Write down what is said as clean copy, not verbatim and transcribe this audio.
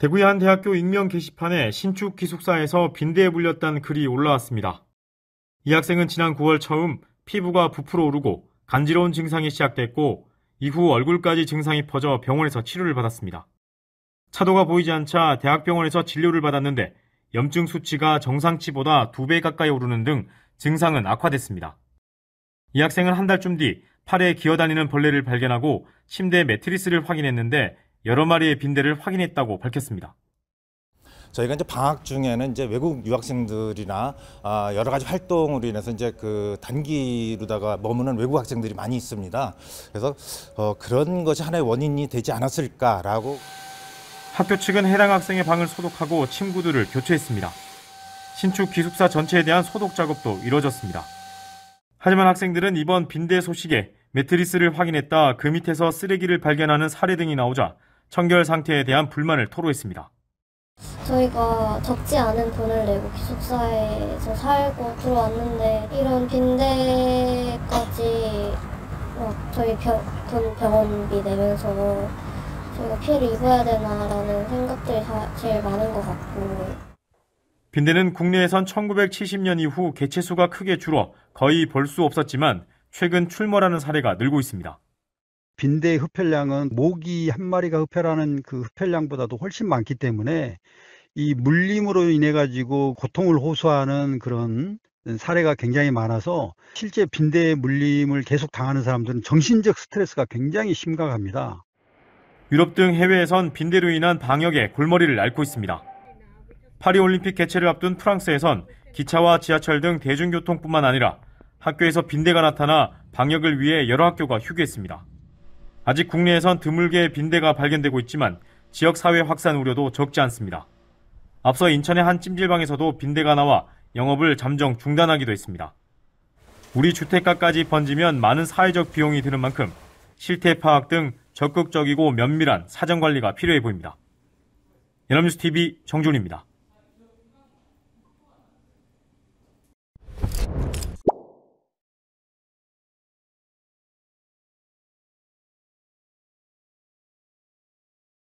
대구의 한 대학교 익명 게시판에 신축 기숙사에서 빈대에 물렸다는 글이 올라왔습니다. 이 학생은 지난 9월 처음 피부가 부풀어 오르고 간지러운 증상이 시작됐고 이후 얼굴까지 증상이 퍼져 병원에서 치료를 받았습니다. 차도가 보이지 않자 대학병원에서 진료를 받았는데 염증 수치가 정상치보다 2배 가까이 오르는 등 증상은 악화됐습니다. 이 학생은 한 달쯤 뒤 팔에 기어다니는 벌레를 발견하고 침대 매트리스를 확인했는데 여러 마리의 빈대를 확인했다고 밝혔습니다. 저희가 이제 방학 중에는 이제 외국 유학생들이나 여러 가지 활동으로 인해서 이제 그 단기로다가 머무는 외국 학생들이 많이 있습니다. 그래서 그런 것이 하나의 원인이 되지 않았을까라고. 학교 측은 해당 학생의 방을 소독하고 침구들을 교체했습니다. 신축 기숙사 전체에 대한 소독 작업도 이뤄졌습니다. 하지만 학생들은 이번 빈대 소식에 매트리스를 확인했다 그 밑에서 쓰레기를 발견하는 사례 등이 나오자 청결 상태에 대한 불만을 토로했습니다. 저희가 적지 않은 돈을 내고 기숙사에서 살고 들어왔는데 이런 빈대까지 저희 돈 병원비 내면서 저희가 피해를 입어야 되나라는 생각들이 제일 많은 것 같고. 빈대는 국내에선 1970년 이후 개체수가 크게 줄어 거의 볼 수 없었지만 최근 출몰하는 사례가 늘고 있습니다. 빈대의 흡혈량은 모기 한 마리가 흡혈하는 그 흡혈량보다도 훨씬 많기 때문에 이 물림으로 인해 가지고 고통을 호소하는 그런 사례가 굉장히 많아서 실제 빈대의 물림을 계속 당하는 사람들은 정신적 스트레스가 굉장히 심각합니다. 유럽 등 해외에선 빈대로 인한 방역에 골머리를 앓고 있습니다. 파리올림픽 개최를 앞둔 프랑스에선 기차와 지하철 등 대중교통뿐만 아니라 학교에서 빈대가 나타나 방역을 위해 여러 학교가 휴교했습니다. 아직 국내에선 드물게 빈대가 발견되고 있지만 지역사회 확산 우려도 적지 않습니다. 앞서 인천의 한 찜질방에서도 빈대가 나와 영업을 잠정 중단하기도 했습니다. 우리 주택가까지 번지면 많은 사회적 비용이 드는 만큼 실태 파악 등 적극적이고 면밀한 사정관리가 필요해 보입니다. 연합뉴스TV 정준입니다.